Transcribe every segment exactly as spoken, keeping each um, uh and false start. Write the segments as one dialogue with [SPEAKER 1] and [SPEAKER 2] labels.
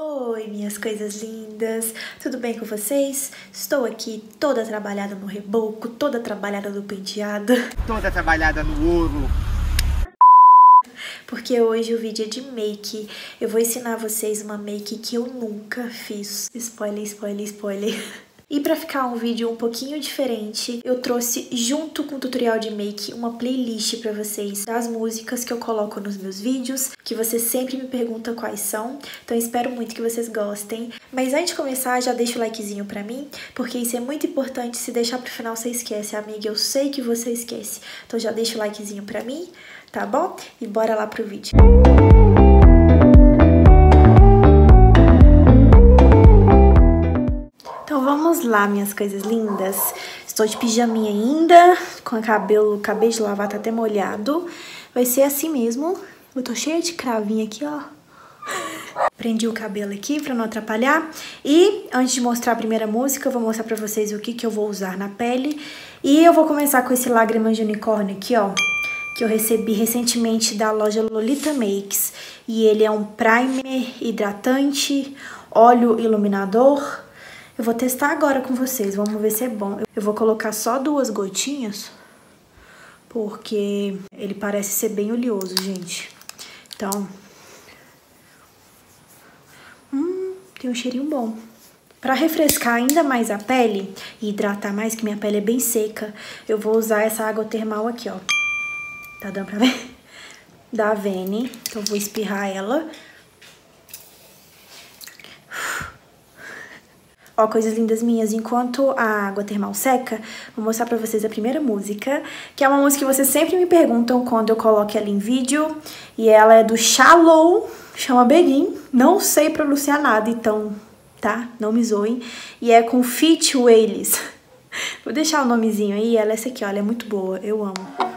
[SPEAKER 1] Oi, minhas coisas lindas, tudo bem com vocês? Estou aqui toda trabalhada no reboco, toda trabalhada no penteado.
[SPEAKER 2] Toda trabalhada no ouro.
[SPEAKER 1] Porque hoje o vídeo é de make. Eu vou ensinar vocês uma make que eu nunca fiz. Spoiler, spoiler, spoiler. E pra ficar um vídeo um pouquinho diferente, eu trouxe junto com o tutorial de make uma playlist pra vocês das músicas que eu coloco nos meus vídeos, que vocês sempre me perguntam quais são, então espero muito que vocês gostem. Mas antes de começar, já deixa o likezinho pra mim, porque isso é muito importante. Se deixar pro final você esquece, amiga, eu sei que você esquece. Então já deixa o likezinho pra mim, tá bom? E bora lá pro vídeo. Então vamos lá, minhas coisas lindas. Estou de pijaminha ainda, com o cabelo, acabei de lavar, tá até molhado. Vai ser assim mesmo. Eu tô cheia de cravinho aqui, ó. Prendi o cabelo aqui pra não atrapalhar. E antes de mostrar a primeira música, eu vou mostrar pra vocês o que que eu vou usar na pele. E eu vou começar com esse Lágrimas de Unicórnio aqui, ó, que eu recebi recentemente da loja Lolita Makes. E ele é um primer hidratante, óleo iluminador. Eu vou testar agora com vocês, vamos ver se é bom. Eu vou colocar só duas gotinhas, porque ele parece ser bem oleoso, gente. Então, hum, tem um cheirinho bom. Pra refrescar ainda mais a pele e hidratar mais, que minha pele é bem seca, eu vou usar essa água termal aqui, ó. Tá dando pra ver? Da Avene. Então, eu vou espirrar ela. Ó, coisas lindas minhas, enquanto a água termal seca, vou mostrar pra vocês a primeira música, que é uma música que vocês sempre me perguntam quando eu coloco ela em vídeo, e ela é do Shallow, chama Begin, não sei pronunciar nada, então, tá? Não me zoem, e é com Feat Wales. Vou deixar o nomezinho aí, ela é essa aqui, ó, ela é muito boa, eu amo.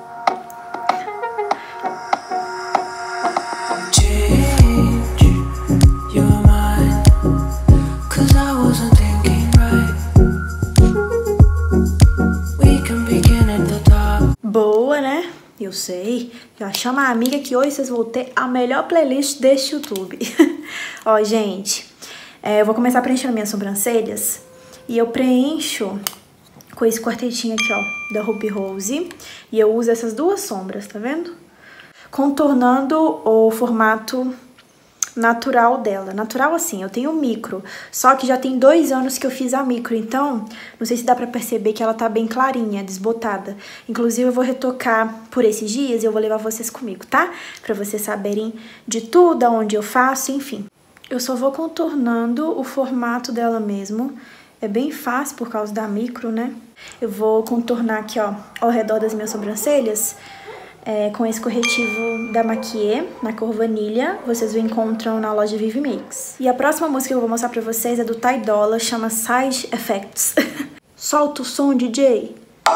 [SPEAKER 1] Boa, né? Eu sei. Já chama a amiga que hoje vocês vão ter a melhor playlist deste YouTube. Ó, gente, é, eu vou começar preenchendo minhas sobrancelhas. E eu preencho com esse quartetinho aqui, ó, da Ruby Rose. E eu uso essas duas sombras, tá vendo? Contornando o formato natural dela. Natural assim, eu tenho micro, só que já tem dois anos que eu fiz a micro, então não sei se dá pra perceber que ela tá bem clarinha, desbotada. Inclusive eu vou retocar por esses dias e eu vou levar vocês comigo, tá? Pra vocês saberem de tudo, aonde eu faço, enfim. Eu só vou contornando o formato dela mesmo. É bem fácil por causa da micro, né? Eu vou contornar aqui, ó, ao redor das minhas sobrancelhas. É, com esse corretivo da Maquiê, na cor vanilha, vocês o encontram na loja Vivi Makes. E a próxima música que eu vou mostrar pra vocês é do Ty Dolla, chama Side Effects. Solta o som, D J!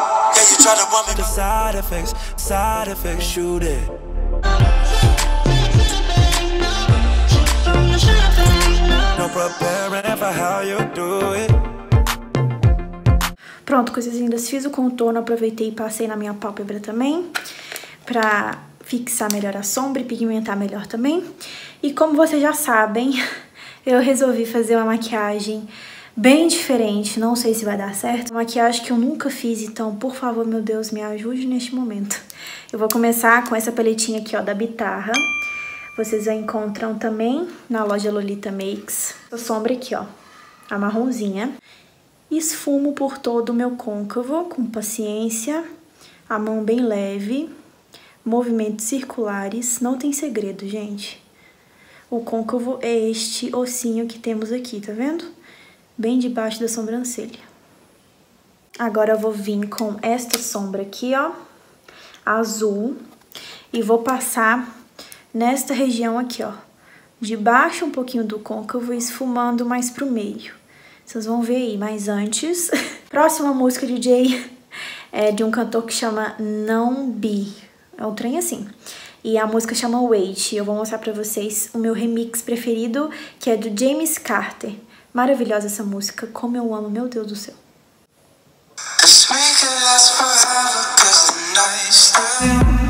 [SPEAKER 1] Pronto, coisas lindas, fiz o contorno, aproveitei e passei na minha pálpebra também, pra fixar melhor a sombra e pigmentar melhor também. E como vocês já sabem, eu resolvi fazer uma maquiagem bem diferente, não sei se vai dar certo. Uma maquiagem que eu nunca fiz, então, por favor, meu Deus, me ajude neste momento. Eu vou começar com essa paletinha aqui, ó, da Bitarra. Vocês a encontram também na loja Lolita Makes. Essa sombra aqui, ó, a marronzinha. Esfumo por todo o meu côncavo, com paciência, a mão bem leve. Movimentos circulares, não tem segredo, gente. O côncavo é este ossinho que temos aqui, tá vendo? Bem debaixo da sobrancelha. Agora eu vou vir com esta sombra aqui, ó, azul, e vou passar nesta região aqui, ó, debaixo um pouquinho do côncavo, esfumando mais pro meio. Vocês vão ver aí, mas antes... Próxima música, D J, é de um cantor que chama Não Be. É um trem assim. E a música chama Wait. Eu vou mostrar pra vocês o meu remix preferido, que é do James Carter. Maravilhosa essa música. Como eu amo, meu Deus do céu.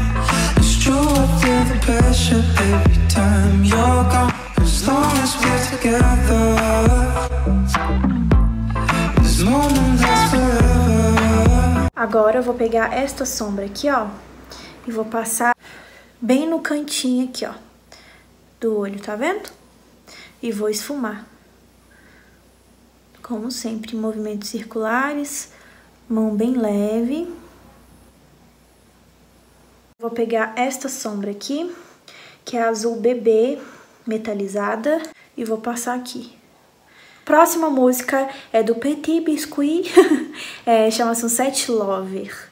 [SPEAKER 1] It's true, I feel the pressure every time you're gone. As long as we're Agora eu vou pegar esta sombra aqui, ó, e vou passar bem no cantinho aqui, ó, do olho, tá vendo? E vou esfumar. Como sempre, movimentos circulares, mão bem leve. Vou pegar esta sombra aqui, que é azul bebê, metalizada, e vou passar aqui. Próxima música é do Petit Biscuit, é, chama Sunset Lover.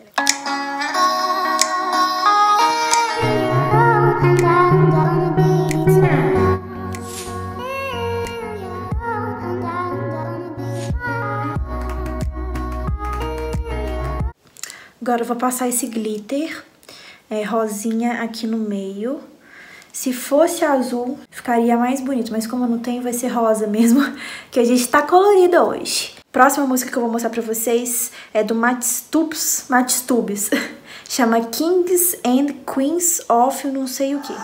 [SPEAKER 1] Agora eu vou passar esse glitter é, rosinha aqui no meio. Se fosse azul, ficaria mais bonito, mas como eu não tenho, vai ser rosa mesmo, que a gente tá colorida hoje. Próxima música que eu vou mostrar pra vocês é do Matstubes, Matstubes. Chama Kings and Queens of não sei o que.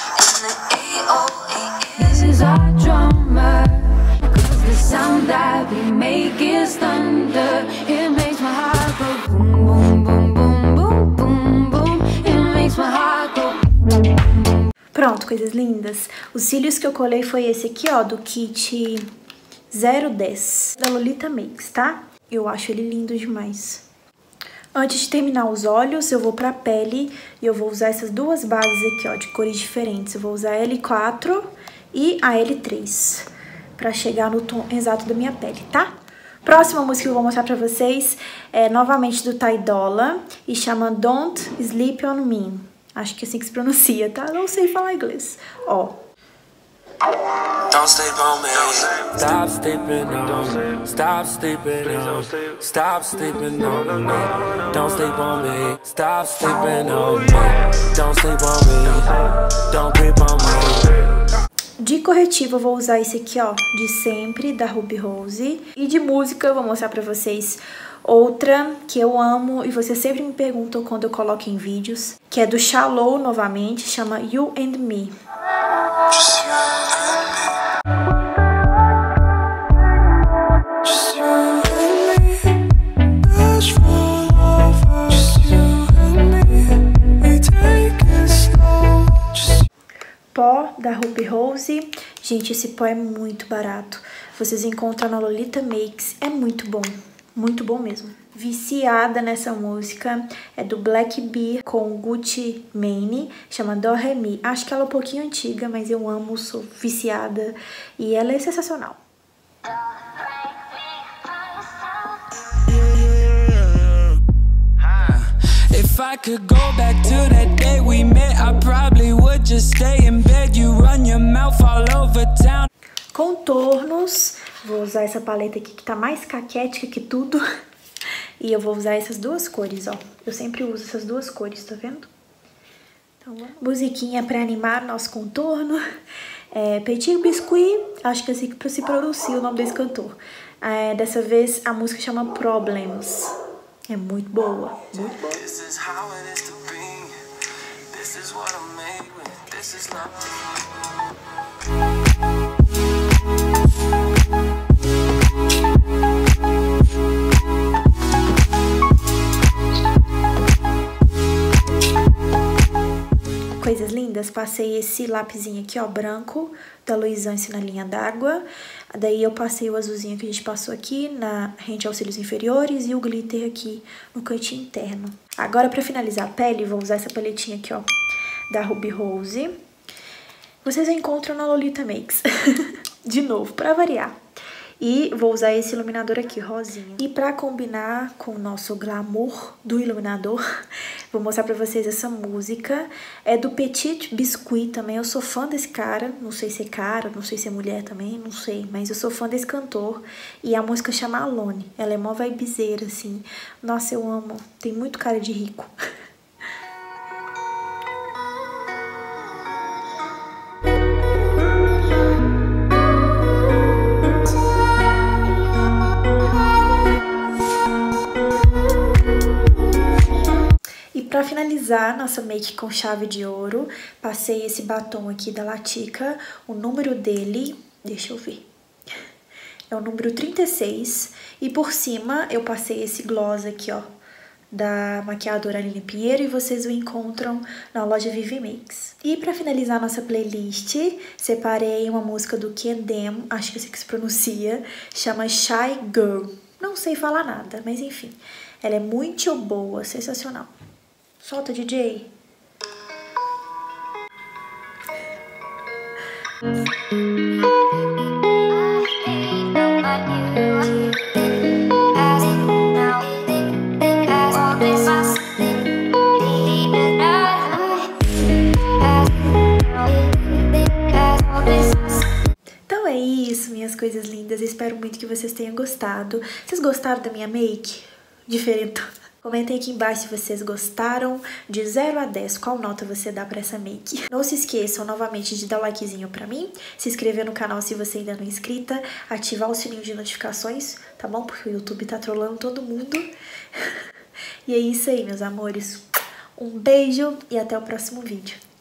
[SPEAKER 1] Pronto, coisas lindas. Os cílios que eu colei foi esse aqui, ó, do kit zero dez, da Lolita Makes, tá? Eu acho ele lindo demais. Antes de terminar os olhos, eu vou pra pele e eu vou usar essas duas bases aqui, ó, de cores diferentes. Eu vou usar a L quatro e a L três, pra chegar no tom exato da minha pele, tá? Próxima música que eu vou mostrar pra vocês é novamente do Ty Dolla e chama Don't Sleep On Me. Acho que é assim que se pronuncia, tá? Não sei falar inglês. Ó.
[SPEAKER 3] Don't sleep on me. Stop sleeping on me. Stop sleeping on me. Stop sleeping on me. Don't sleep on me. Stop sleeping on me. Don't sleep on me. Don't creep on me.
[SPEAKER 1] De corretivo eu vou usar esse aqui, ó, de sempre, da Ruby Rose. E de música eu vou mostrar pra vocês outra que eu amo e vocês sempre me perguntam quando eu coloco em vídeos, que é do Shallow novamente, chama You and Me. Pó da Ruby Rose. Gente, esse pó é muito barato. Vocês encontram na Lolita Makes, é muito bom. Muito bom mesmo. Viciada nessa música. É do Black Bear com Gucci Mane. Chama Do Re Mi. Acho que ela é um pouquinho antiga, mas eu amo, sou viciada. E ela é sensacional.
[SPEAKER 3] If I could go back to that day we met, I probably would just stay in bed. You run your mouth all over town.
[SPEAKER 1] Contornos. Vou usar essa paleta aqui que tá mais caquética que tudo. E eu vou usar essas duas cores, ó. Eu sempre uso essas duas cores, tá vendo? Então, musiquinha pra animar nosso contorno. É, Petit Biscuit, acho que é assim que se pronuncia o nome desse cantor. É, dessa vez a música chama Problems. É muito boa, muito boa. Coisas lindas, passei esse lapisinho aqui, ó, branco, da Luisance na linha d'água. Daí eu passei o azulzinho que a gente passou aqui na rente aos cílios inferiores e o glitter aqui no cantinho interno. Agora, pra finalizar a pele, vou usar essa paletinha aqui, ó, da Ruby Rose. Vocês encontram na Lolita Makes. De novo, pra variar. E vou usar esse iluminador aqui, rosinha. E pra combinar com o nosso glamour do iluminador, vou mostrar pra vocês essa música. É do Petit Biscuit também. Eu sou fã desse cara. Não sei se é cara, não sei se é mulher também, não sei. Mas eu sou fã desse cantor. E a música chama Alone. Ela é mó vibezeira, assim. Nossa, eu amo. Tem muito cara de rico. Pra finalizar nossa make com chave de ouro, passei esse batom aqui da Latica, o número dele, deixa eu ver, é o número trinta e seis, e por cima eu passei esse gloss aqui, ó, da maquiadora Aline Pinheiro e vocês o encontram na loja Vivi Makes. E para finalizar nossa playlist, separei uma música do Kendem, acho que é assim que se pronuncia, chama Shy Girl. Não sei falar nada, mas enfim, ela é muito boa, sensacional. Solta, D J. Então é isso, minhas coisas lindas. Espero muito que vocês tenham gostado. Vocês gostaram da minha make? Diferente. Comentem aqui embaixo se vocês gostaram. De zero a dez, qual nota você dá pra essa make? Não se esqueçam novamente de dar o likezinho pra mim, se inscrever no canal se você ainda não é inscrita, ativar o sininho de notificações, tá bom? Porque o YouTube tá trolando todo mundo. E é isso aí, meus amores. Um beijo e até o próximo vídeo.